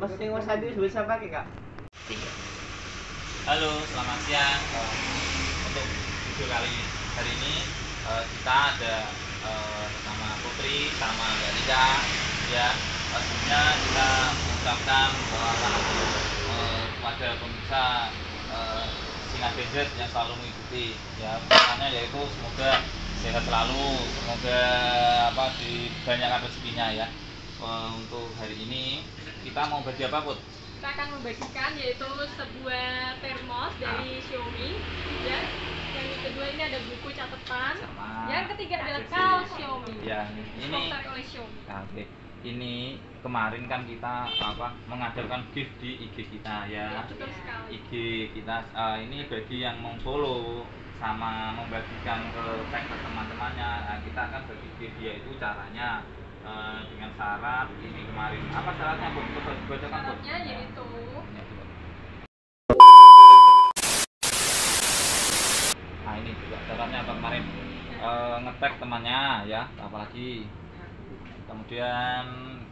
Mas Adi bisa pakai Kak? Halo, selamat siang. Untuk video kali hari ini kita ada bersama Putri sama Mbak Rika. Ya, sebelumnya kita mengucapkan kepada pemirsa Singa Gadget yang selalu mengikuti. Ya, ucapannya yaitu semoga sehat selalu, semoga dibanyakkan rezekinya ya. Untuk hari ini kita mau bagi apa, Put? Kita akan membagikan yaitu sebuah termos dari Xiaomi ya. Yang kedua ini ada buku catatan. Sama yang ketiga adalah kaos Xiaomi. Ya, ini oleh Xiaomi. Oke. Ini kemarin kan kita mengadakan gift di IG kita ya. Betul sekali. IG kita ini bagi yang memfollow sama membagikan ke tag ke teman-temannya. Nah, kita akan bagi gift, yaitu caranya dengan syarat ini kemarin. Apa syaratnya, Bu? Coba dibacakan, Bu. Syaratnya yaitu nah, ini juga syaratnya apa kemarin? Nge-tag temannya ya, apalagi. Kemudian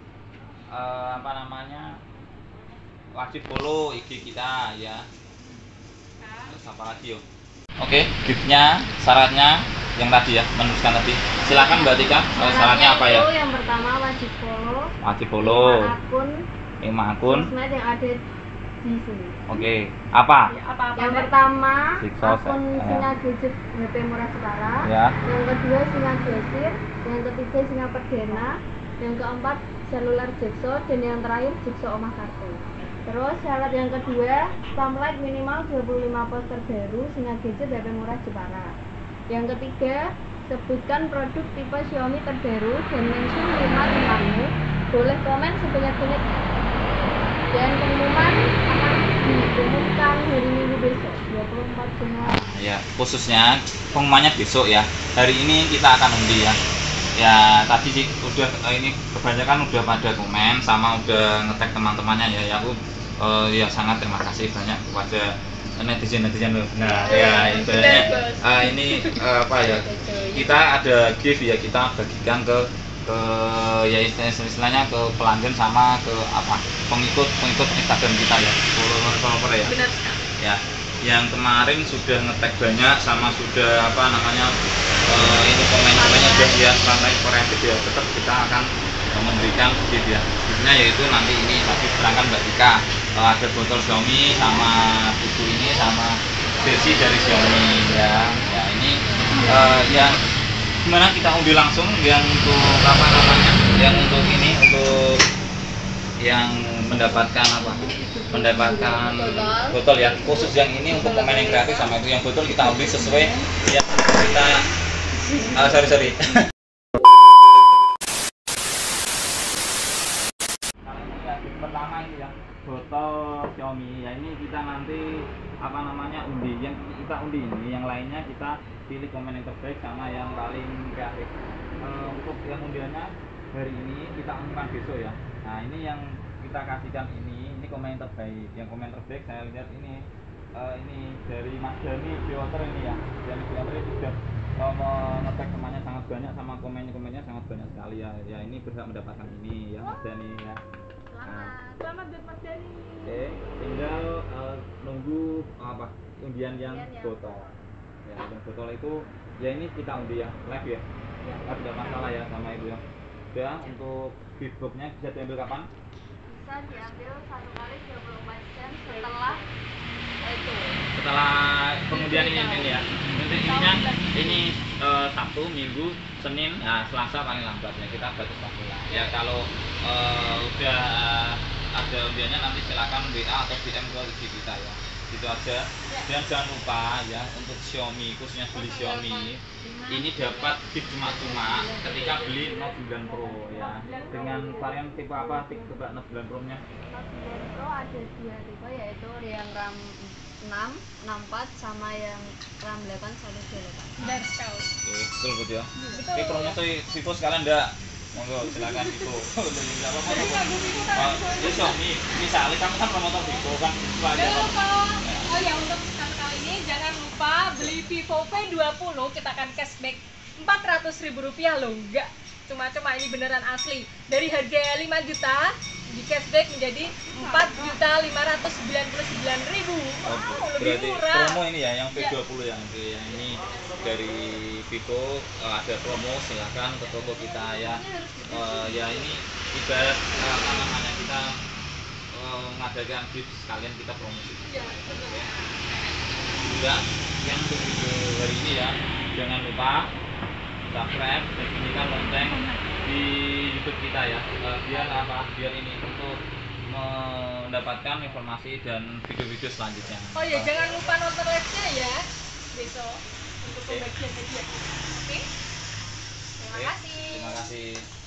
wajib follow IG kita ya. Terus apa lagi yuk? Oke, giftnya, syaratnya yang tadi ya, menuliskan tadi. Silakan Mbak Tika, syaratnya apa ya? Yang pertama wajib follow. Wajib follow. 5 akun. sosmed yang ada di sini. Oke, apa? ya, Yang pertama Siksos, akun Singa Gadget HP Murah Jepara. Ya. Yang kedua Singa Gesir. Yang ketiga Singa Perdana. Yang keempat seluler Jekso, dan yang terakhir Jekso Omah Kartu. Terus syarat yang kedua, spam like minimal 25 poster baru Singa Gadget HP Murah Jepara. Yang ketiga, sebutkan produk tipe Xiaomi terbaru dan mention 5 temanmu. Boleh komen sebanyak-banyaknya. Dan pengumuman akan diumumkan hari Minggu besok 24 Januari. Ya, khususnya pengumumannya besok ya. Hari ini kita akan undi ya. Ya, tadi sih udah ini kebanyakan udah pada komen sama udah nge-tag teman-temannya ya. Ya aku ya sangat terima kasih banyak kepada netizen-netizen. Nah, ya ibaratnya ini apa ya? Kita ada gift ya, kita bagikan ke ya istilahnya ke pelanggan sama ke pengikut Instagram kita ya, follower ya. benar sekali. Ya, yang kemarin sudah nge-tag banyak sama sudah ini komen-komennya udah ya ramai koreatif ya, tetap kita akan memberikan gift ya. Giftnya yaitu nanti ini tadi berangkat Mbak Tika, ada botol Xiaomi sama buku ini sama versi dari Xiaomi ya. Ya ini yang gimana kita undi langsung yang untuk yang untuk ini untuk yang mendapatkan mendapatkan botol ya, khusus yang ini untuk pemain yang kreatif sama itu yang botol kita undi sesuai yang kita sorry pertama ini ya botol Xiaomi ya, ini kita nanti undi, yang kita undi ini, yang lainnya kita pilih komen yang terbaik sama yang paling kreatif. Untuk yang undiannya hari ini kita umumkan besok ya. Nah ini yang kita kasihkan ini komen yang terbaik. Yang komen terbaik saya lihat ini dari Mas Dani Bioter ini ya. Dani Bioter itu sudah nge-tag temannya sangat banyak sama komennya sangat banyak sekali ya. Ya ini berhak mendapatkan ini ya Mas Dani ya. Selamat buat Mas Dani. Oke, tinggal nunggu undian yang botol. Ya, yang botol itu ya ini kita undi ya live ya. Tidak masalah ya sama itu ya. Udah, untuk gift box-nya bisa diambil kapan? Bisa diambil 1 kali 24 jam setelah itu. Setelah pengundian ini ya. Intinya ini Sabtu, Minggu, Senin, Selasa paling lambatnya kita batas waktu lah. Ya kalau udah ada undiannya nanti silakan WA atau DM ke IG kita ya. Gitu aja. Dan jangan lupa ya untuk Xiaomi, khususnya beli Xiaomi ini dapat gift cuma ketika beli Note 9 Pro ya. Dengan varian tipe apa? Tipe Note 9 Pro nya? Note 9 Pro ada 2 tipe, yaitu yang RAM 6, 64 sama yang RAM 8 128. Benar sekali. Oke, betul betul ya. Oke, Pro-nya tuh Vivo sekalian enggak? Monggo silakan Vivo. Ya Xiaomi, misalnya kamu kan promotor Vivo kan. Jangan lupa. Oh ya, untuk kali ini jangan lupa beli Vivo V20 kita akan cashback Rp400.000 loh, enggak cuma-cuma, ini beneran asli. Dari harga 5 juta di cashback menjadi 4.599.000. Wow, lebih berarti murah. promo ini ya yang P20 ya. Oke, yang ini dari Vivo ada promo, silahkan ke toko kita ya. Ya ini ibarat apa namanya kita mengadakan gift sekalian kita promosi. Ya, benar. Juga yang untuk video hari ini ya, jangan lupa subscribe dan bunyikan lonceng di YouTube kita ya. Biar apa? Biar ini untuk mendapatkan informasi dan video-video selanjutnya. Oh ya, jangan lupa nonton live-nya ya besok untuk Oke. pembagian hadiah. Oke. Terima Oke, kasih. terima kasih.